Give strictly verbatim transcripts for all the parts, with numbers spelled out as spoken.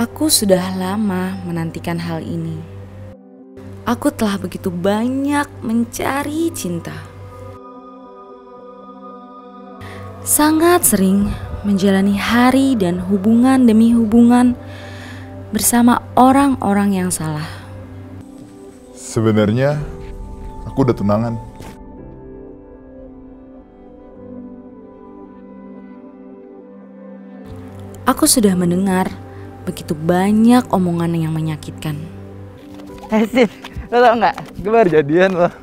Aku sudah lama menantikan hal ini. Aku telah begitu banyak mencari cinta. Sangat sering menjalani hari dan hubungan demi hubungan bersama orang-orang yang salah. Sebenarnya aku udah tunangan. Aku sudah mendengar begitu banyak omongan yang menyakitkan. Eh Sin, lo tau gak? Gue baru jadian loh.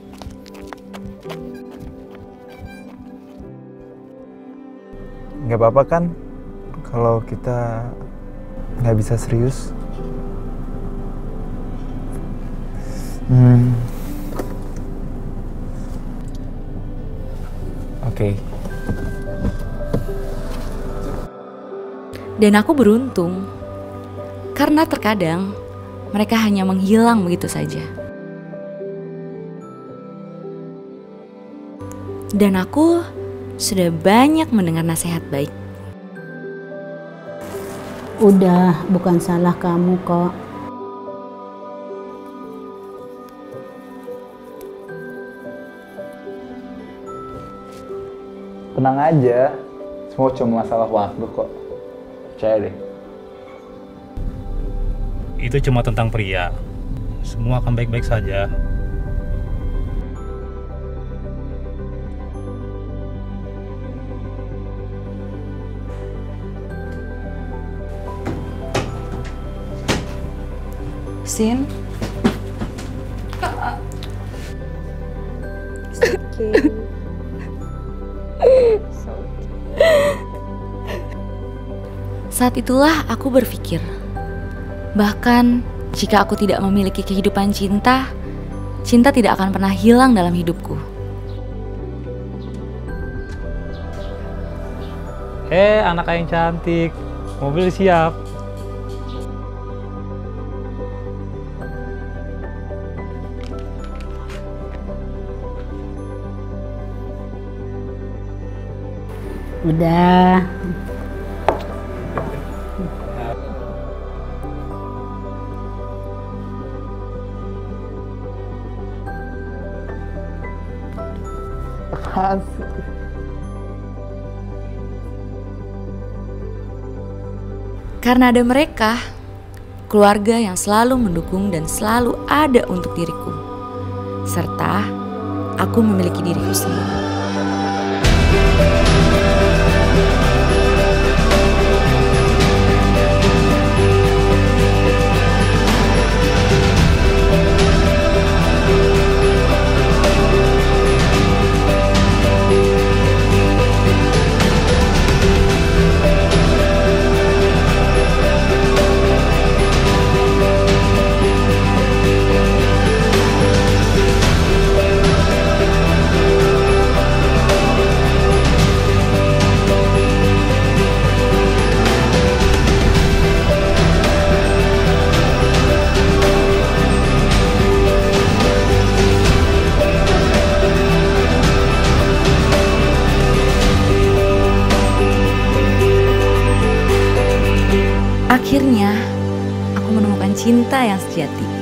Gak apa-apa kan kalau kita gak bisa serius? Hmm. Oke. Okay. Dan aku beruntung, karena terkadang mereka hanya menghilang begitu saja. Dan aku sudah banyak mendengar nasihat baik. Udah, bukan salah kamu kok. Tenang aja, semua cuma masalah waktu kok. Percaya deh. Itu cuma tentang pria. Semua akan baik-baik saja. Sin? It's okay. It's okay. Saat itulah aku berpikir, bahkan jika aku tidak memiliki kehidupan cinta, cinta tidak akan pernah hilang dalam hidupku. Eh, anak yang cantik, mobil siap. Udah. Karena ada mereka, keluarga yang selalu mendukung dan selalu ada untuk diriku, serta aku memiliki diriku sendiri. Akhirnya, aku menemukan cinta yang sejati.